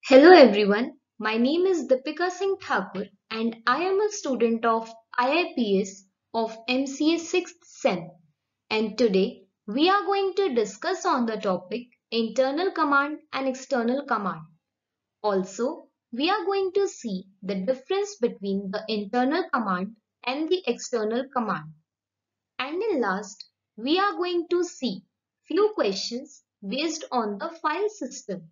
Hello everyone, my name is Deepika Singh Thakur and I am a student of IIPS of MCA 6th Sem, and today we are going to discuss on the topic internal command and external command. Also, we are going to see the difference between the internal command and the external command. And in last, we are going to see few questions based on the file system.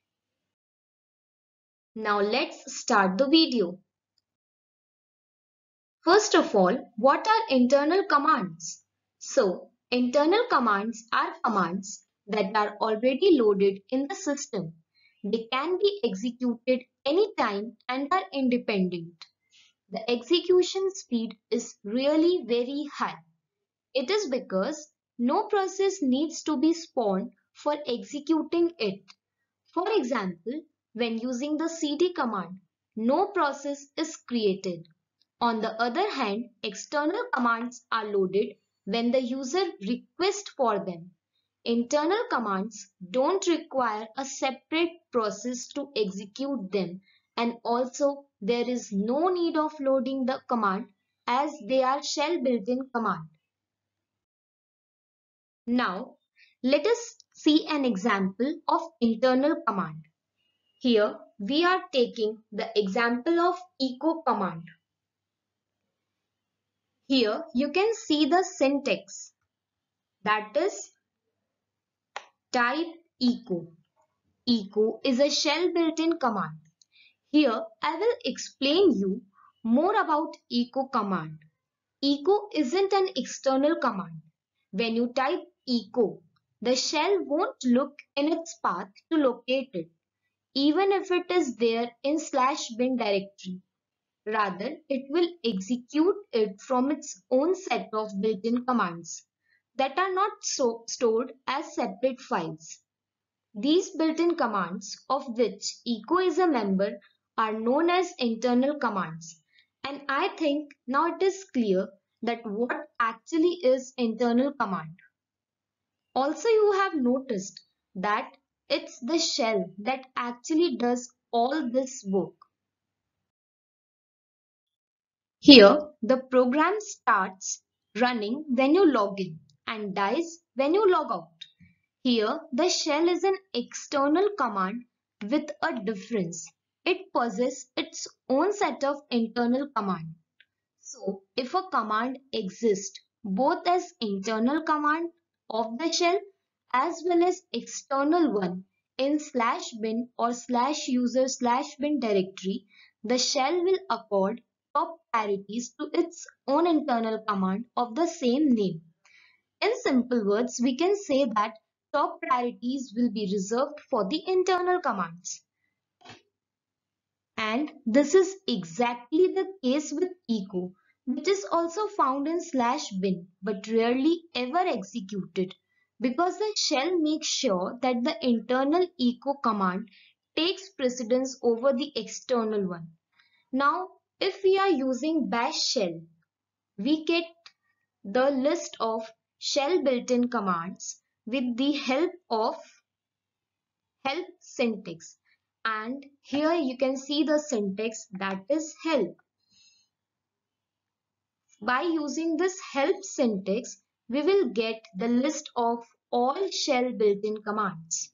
Now let's start the video. First of all, what are internal commands? So, internal commands are commands that are already loaded in the system. They can be executed anytime and are independent. The execution speed is really very high. It is because no process needs to be spawned for executing it. For example, when using the cd command, no process is created. On the other hand, external commands are loaded when the user requests for them. Internal commands don't require a separate process to execute them, and also there is no need of loading the command as they are shell built-in command. Now, let us see an example of internal command. Here we are taking the example of echo command. Here you can see the syntax, that is type echo. Echo is a shell built-in command. Here I will explain you more about echo command. Echo isn't an external command. When you type echo, the shell won't look in its path to locate it, even if it is there in /bin directory. Rather, it will execute it from its own set of built-in commands that are not stored as separate files. These built-in commands, of which echo is a member, are known as internal commands. And I think now it is clear that what actually is internal command. Also, you have noticed that it's the shell that actually does all this work. Here, the program starts running when you log in and dies when you log out. Here, the shell is an external command with a difference. It possesses its own set of internal commands. So, if a command exists both as internal command of the shell as well as external one in /bin or /user/bin directory, the shell will accord top priorities to its own internal command of the same name. In simple words, we can say that top priorities will be reserved for the internal commands. And this is exactly the case with echo, which is also found in /bin but rarely ever executed because the shell makes sure that the internal echo command takes precedence over the external one. Now, if we are using bash shell, we get the list of shell built-in commands with the help of help syntax, and here you can see the syntax, that is help. By using this help syntax, we will get the list of all shell built-in commands.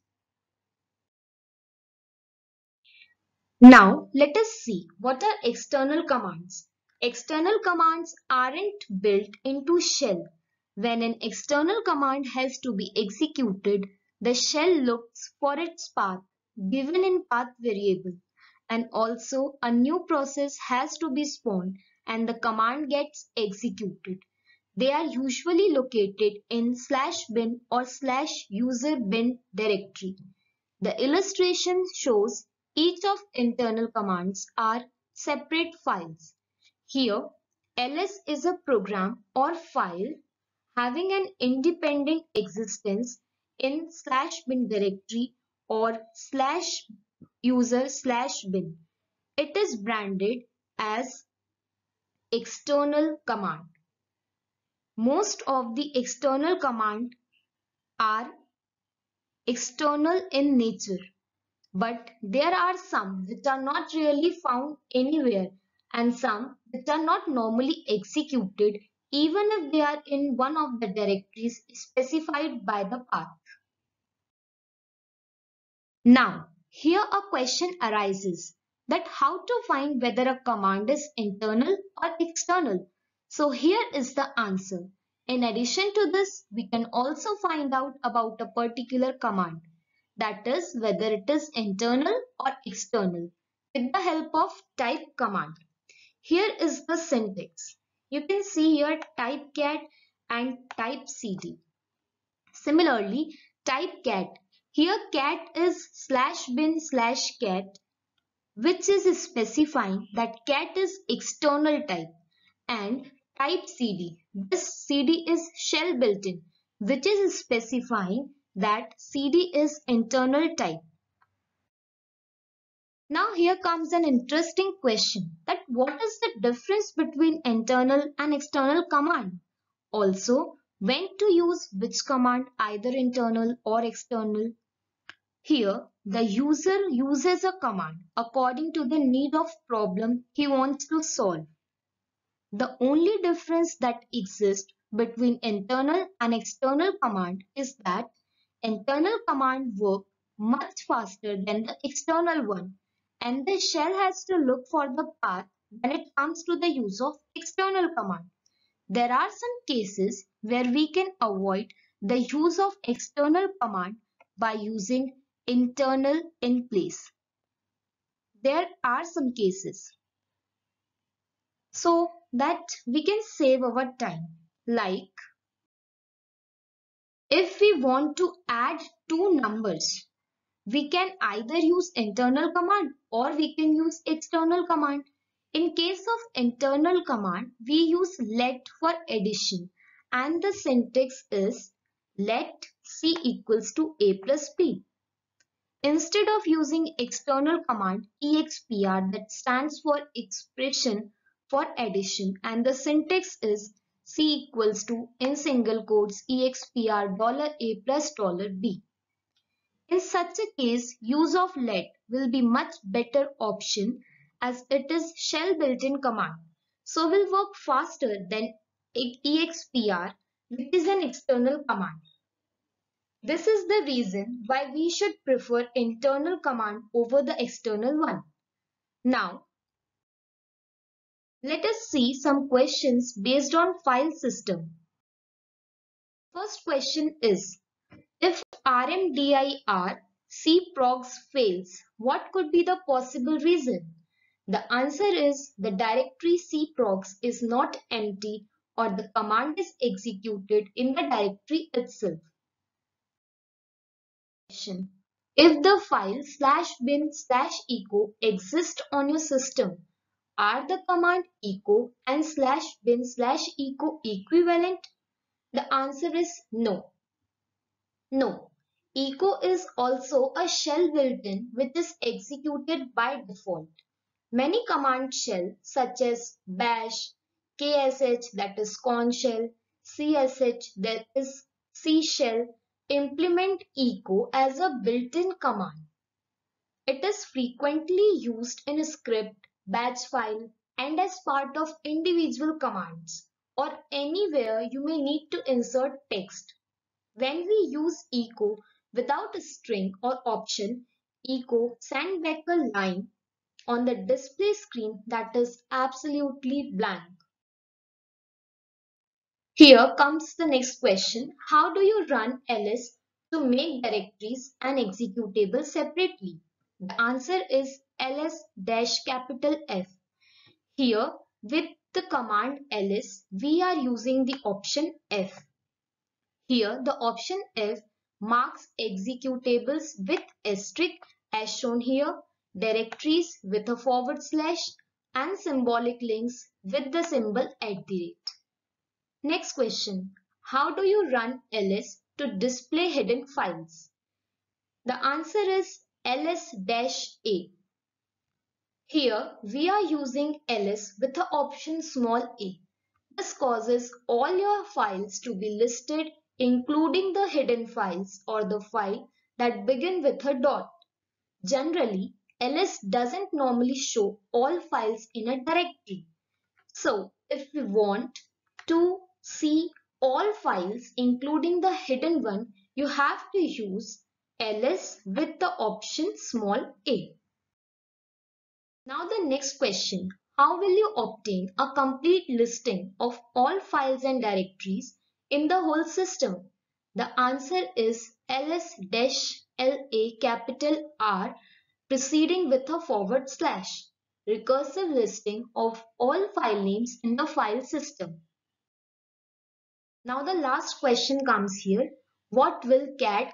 Now let us see what are external commands. External commands aren't built into shell. When an external command has to be executed, the shell looks for its path given in path variable, and also a new process has to be spawned and the command gets executed. They are usually located in /bin or /user/bin directory. The illustration shows each of internal commands are separate files. Here, ls is a program or file having an independent existence in /bin directory or /user/bin. It is branded as external command. Most of the external commands are external in nature. But there are some which are not really found anywhere and some which are not normally executed even if they are in one of the directories specified by the path. Now, here a question arises that how to find whether a command is internal or external. So here is the answer. In addition to this, we can also find out about a particular command, that is whether it is internal or external, with the help of type command. Here is the syntax. You can see here type cat and type cd. Similarly, type cat. Here cat is /bin/cat, which is specifying that cat is external type, and type cd. This cd is shell built-in, which is specifying that cd is internal type. Now here comes an interesting question, that what is the difference between internal and external command? Also, when to use which command, either internal or external. Here, the user uses a command according to the need of problem he wants to solve. The only difference that exists between internal and external command is that internal command work much faster than the external one, and the shell has to look for the path when it comes to the use of external command. There are some cases where we can avoid the use of external command by using internal in place. There are some cases so that we can save our time. Like if we want to add two numbers, we can either use internal command or we can use external command. In case of internal command, we use let for addition and the syntax is let c equals to a plus b. Instead of using external command expr, that stands for expression for addition, and the syntax is c equals to in single quotes expr $a plus $b. In such a case, use of let will be much better option as it is shell built-in command. So will work faster than expr, which is an external command. This is the reason why we should prefer internal command over the external one. Now, let us see some questions based on file system. First question is, if rmdir cprogs fails, what could be the possible reason? The answer is the directory cprogs is not empty or the command is executed in the directory itself. If the file /bin/echo exists on your system, are the command echo and /bin/echo equivalent? The answer is no. No. Echo is also a shell built-in which is executed by default. Many command shell such as bash, ksh that is corn shell, csh that is C shell implement echo as a built-in command. It is frequently used in a script, batch file and as part of individual commands or anywhere you may need to insert text. When we use echo without a string or option, echo send back a line on the display screen that is absolutely blank. Here comes the next question. How do you run ls to make directories and executable separately? The answer is ls-F. Here with the command ls, we are using the option F. Here the option F marks executables with asterisk as shown here, directories with a / and symbolic links with the symbol @. Next question. How do you run ls to display hidden files? The answer is ls-A. Here we are using ls with the option a. This causes all your files to be listed including the hidden files or the file that begin with a dot. Generally, ls doesn't normally show all files in a directory. So, if we want to see all files including the hidden one, you have to use ls with the option small a. Now the next question, how will you obtain a complete listing of all files and directories in the whole system? The answer is ls-la capital R preceding with a forward slash, recursive listing of all file names in the file system. Now the last question comes here. What will cat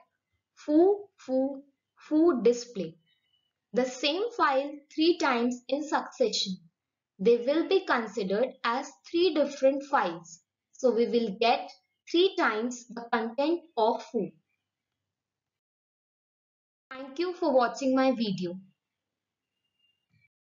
foo display? The same file 3 times in succession. They will be considered as 3 different files. So we will get 3 times the content of foo. Thank you for watching my video.